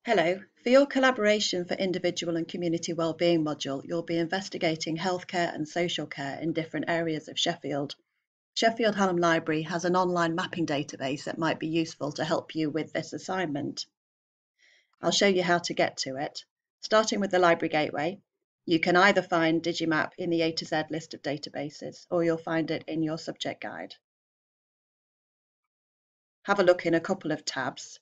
Hello. For your collaboration for Individual and Community Wellbeing module, you'll be investigating healthcare and social care in different areas of Sheffield. Sheffield Hallam Library has an online mapping database that might be useful to help you with this assignment. I'll show you how to get to it. Starting with the Library Gateway, you can either find Digimap in the A to Z list of databases, or you'll find it in your subject guide. Have a look in a couple of tabs.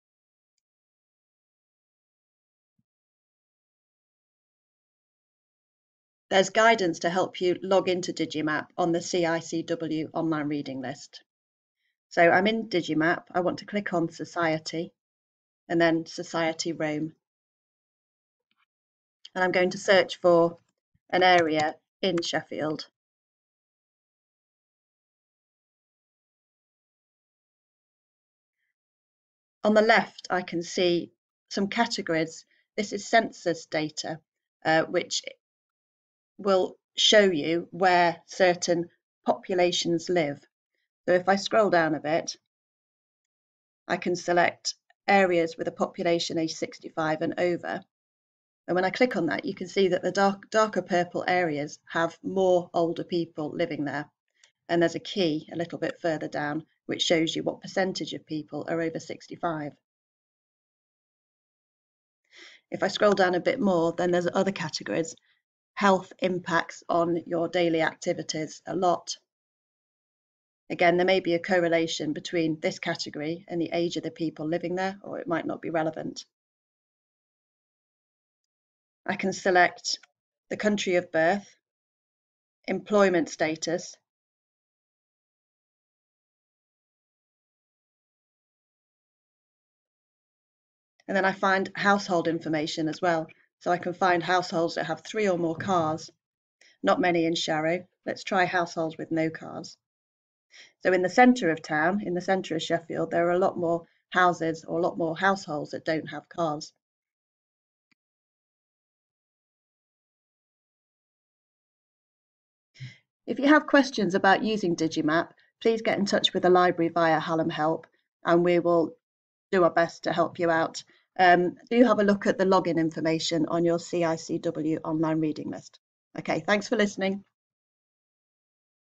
There's guidance to help you log into Digimap on the CICW online reading list. So I'm in Digimap. I want to click on Society and then Society Rome. And I'm going to search for an area in Sheffield. On the left, I can see some categories. This is census data, which will show you where certain populations live. So if I scroll down a bit, I can select areas with a population age 65 and over. And when I click on that, you can see that the darker purple areas have more older people living there. And there's a key a little bit further down, which shows you what percentage of people are over 65. If I scroll down a bit more, then there's other categories. Health impacts on your daily activities a lot. Again, there may be a correlation between this category and the age of the people living there, or it might not be relevant. I can select the country of birth, employment status, and then I find household information as well. So I can find households that have 3 or more cars. Not many in Sharrow. Let's try households with no cars. So in the centre of town, in the centre of Sheffield, there are a lot more houses or a lot more households that don't have cars. If you have questions about using Digimap, please get in touch with the library via Hallam Help, and we will do our best to help you out. Do have a look at the login information on your CICW online reading list. Okay, thanks for listening.